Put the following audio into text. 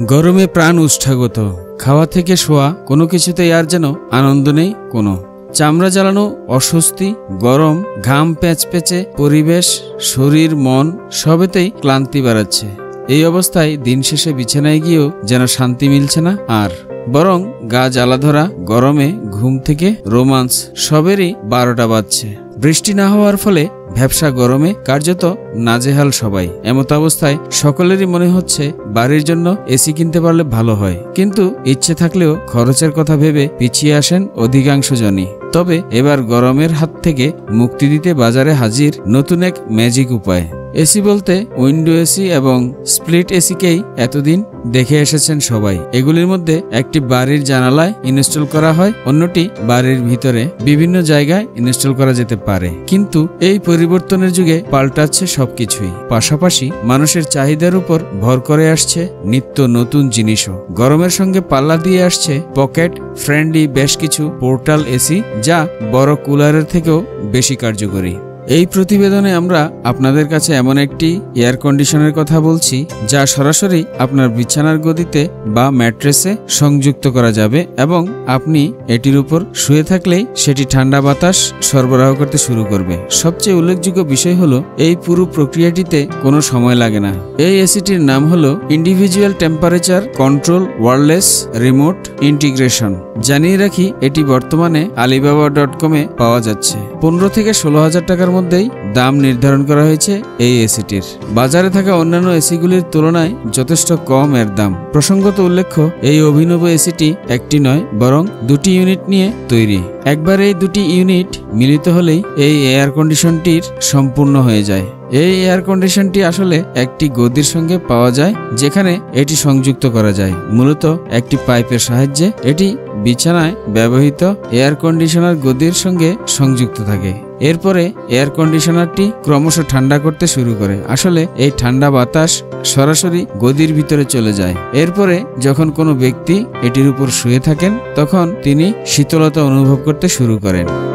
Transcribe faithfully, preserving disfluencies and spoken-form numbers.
গরমে প্রাণ উষ্ঠাগত, খাওয়া থেকে শোয়া কোনো কিছুতেই আর যেন আনন্দ নেই কোনো। চামড়া জ্বালানো অস্বস্তি, গরম, ঘাম প্যাচপ্যাচে পরিবেশ, শরীর মন সবেতেই ক্লান্তি বাড়াচ্ছে। এই অবস্থায় দিন শেষে বিছানায় গিয়েও যেন শান্তি মিলছে না আর, বরং গা জ্বালা ধরা গরমে ঘুম থেকে রোমান্স সবেরই বারোটা বাজছে। বৃষ্টি না হওয়ার ফলে ভ্যাপসা গরমে কার্যত নাজেহাল সবাই। এমত অবস্থায় সকলেরই মনে হচ্ছে বাড়ির জন্য এসি কিনতে পারলে ভালো হয়, কিন্তু ইচ্ছে থাকলেও খরচের কথা ভেবে পিছিয়ে আসেন অধিকাংশ জনই। তবে এবার গরমের হাত থেকে মুক্তি দিতে বাজারে হাজির নতুন এক ম্যাজিক উপায়। এসি বলতে উইন্ডো এসি এবং স্প্লিট এসিকেই এতদিন দেখে এসেছেন সবাই। এগুলির মধ্যে একটি বাড়ির জানালায় ইনস্টল করা হয়, অন্যটি বাড়ির ভিতরে বিভিন্ন জায়গায় ইনস্টল করা যেতে পারে। কিন্তু এই পরিবর্তনের যুগে পাল্টাচ্ছে সবকিছুই, পাশাপাশি মানুষের চাহিদার উপর ভর করে আসছে নিত্য নতুন জিনিসও। গরমের সঙ্গে পাল্লা দিয়ে আসছে পকেট ফ্রেন্ডলি বেশ কিছু পোর্টাল এসি, যা বড় কুলারের থেকেও বেশি কার্যকরী। এই প্রতিবেদনে আমরা আপনাদের কাছে এমন একটি এয়ার কন্ডিশনের কথা বলছি, যা সরাসরি আপনার বিছানার গদিতে বা ম্যাট্রেসে সংযুক্ত করা যাবে এবং আপনি এটির উপর শুয়ে থাকলেই সেটি ঠান্ডা বাতাস সরবরাহ করতে শুরু করবে। সবচেয়ে উল্লেখযোগ্য বিষয় হলো এই পুরো প্রক্রিয়াটিতে কোনো সময় লাগে না। এই এসিটির নাম হলো individual temperature control wireless remote integration. জানিয়ে রাখি, এটি বর্তমানে আলিবাবা ডট কমে পাওয়া যাচ্ছে। পনেরো থেকে ষোলো হাজার টাকার মধ্যেই দাম নির্ধারণ করা হয়েছে এই এসিটির। বাজারে থাকা অন্যান্য এসিগুলির তুলনায় যথেষ্ট কম এর দাম। প্রসঙ্গত উল্লেখ্য, এই অভিনব এসিটি একটি নয় বরং দুটি ইউনিট নিয়ে তৈরি। একবার এই দুটি ইউনিট মিলিত হলেই এই এয়ার কন্ডিশনটির সম্পূর্ণ হয়ে যায়। এই এয়ার কন্ডিশনটি আসলে একটি গদির সঙ্গে পাওয়া যায়, যেখানে এটি সংযুক্ত করা যায় মূলত একটি পাইপের সাহায্যে। এটি বিছানায় ব্যবহৃত এয়ার কন্ডিশনার গদির সঙ্গে সংযুক্ত থাকে। এরপরে এয়ার কন্ডিশনারটি ক্রমশ ঠান্ডা করতে শুরু করে। আসলে এই ঠান্ডা বাতাস সরাসরি গদির ভিতরে চলে যায়। এরপরে যখন কোনো ব্যক্তি এটির উপর শুয়ে থাকেন, তখন তিনি শীতলতা অনুভব করতে শুরু করেন।